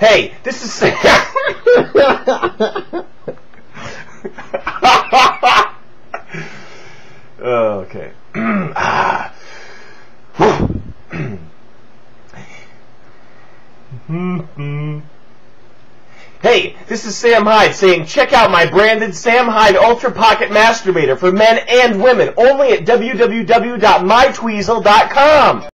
Hey, this is Sam. Okay. Hey, this is Sam Hyde saying check out my branded Sam Hyde Ultra Pocket Masturbator for men and women only at www.mytweezl.com.